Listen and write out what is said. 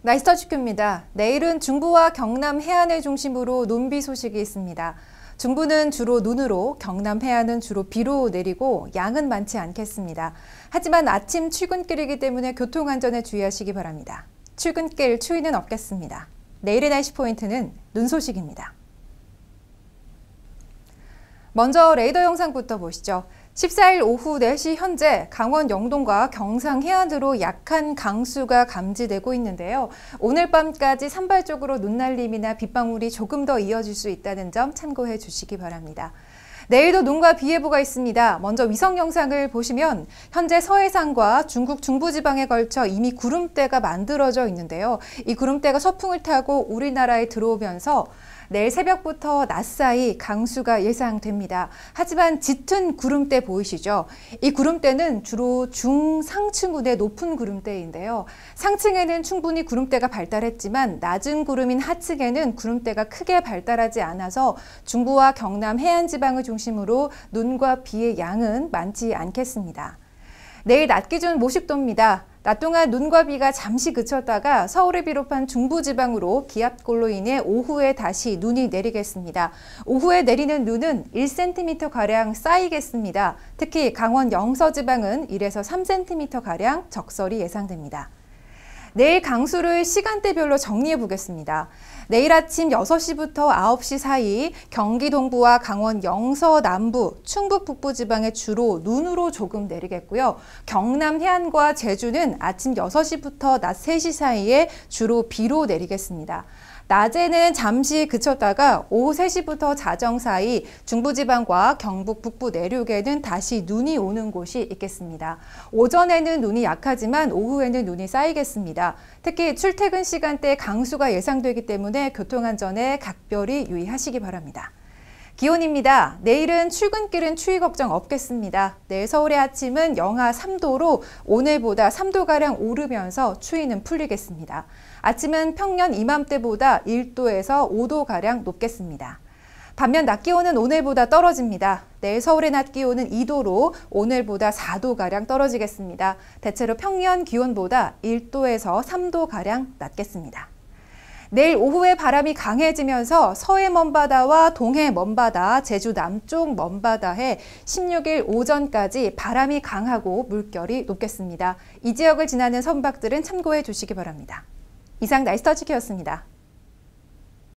나이스터치큐입니다. 내일은 중부와 경남 해안을 중심으로 논비 소식이 있습니다. 중부는 주로 눈으로, 경남 해안은 주로 비로 내리고 양은 많지 않겠습니다. 하지만 아침 출근길이기 때문에 교통안전에 주의하시기 바랍니다. 출근길 추위는 없겠습니다. 내일의 날씨 포인트는 눈 소식입니다. 먼저 레이더 영상부터 보시죠. 14일 오후 4시 현재 강원 영동과 경상 해안으로 약한 강수가 감지되고 있는데요. 오늘 밤까지 산발적으로 눈날림이나 빗방울이 조금 더 이어질 수 있다는 점 참고해 주시기 바랍니다. 내일도 눈과 비 예보가 있습니다. 먼저 위성 영상을 보시면 현재 서해상과 중국 중부지방에 걸쳐 이미 구름대가 만들어져 있는데요. 이 구름대가 서풍을 타고 우리나라에 들어오면서 내일 새벽부터 낮 사이 강수가 예상됩니다. 하지만 짙은 구름대 보이시죠? 이 구름대는 주로 중상층군의 높은 구름대인데요. 상층에는 충분히 구름대가 발달했지만 낮은 구름인 하층에는 구름대가 크게 발달하지 않아서 중부와 경남 해안 지방을 중심으로 눈과 비의 양은 많지 않겠습니다. 내일 낮 기준 모식도입니다. 낮 동안 눈과 비가 잠시 그쳤다가 서울을 비롯한 중부지방으로 기압골로 인해 오후에 다시 눈이 내리겠습니다. 오후에 내리는 눈은 1cm가량 쌓이겠습니다. 특히 강원 영서지방은 1에서 3cm가량 적설이 예상됩니다. 내일 강수를 시간대별로 정리해 보겠습니다. 내일 아침 6시부터 9시 사이 경기 동부와 강원 영서 남부, 충북 북부 지방에 주로 눈으로 조금 내리겠고요. 경남 해안과 제주는 아침 6시부터 낮 3시 사이에 주로 비로 내리겠습니다. 낮에는 잠시 그쳤다가 오후 3시부터 자정 사이 중부지방과 경북 북부 내륙에는 다시 눈이 오는 곳이 있겠습니다. 오전에는 눈이 약하지만 오후에는 눈이 쌓이겠습니다. 특히 출퇴근 시간대 강수가 예상되기 때문에 교통안전에 각별히 유의하시기 바랍니다. 기온입니다. 내일은 출근길은 추위 걱정 없겠습니다. 내일 서울의 아침은 영하 3도로 오늘보다 3도가량 오르면서 추위는 풀리겠습니다. 아침은 평년 이맘때보다 1도에서 5도가량 높겠습니다. 반면 낮 기온은 오늘보다 떨어집니다. 내일 서울의 낮 기온은 2도로 오늘보다 4도가량 떨어지겠습니다. 대체로 평년 기온보다 1도에서 3도가량 낮겠습니다. 내일 오후에 바람이 강해지면서 서해 먼바다와 동해 먼바다, 제주 남쪽 먼바다에 16일 오전까지 바람이 강하고 물결이 높겠습니다. 이 지역을 지나는 선박들은 참고해 주시기 바랍니다. 이상 나이스터치키였습니다.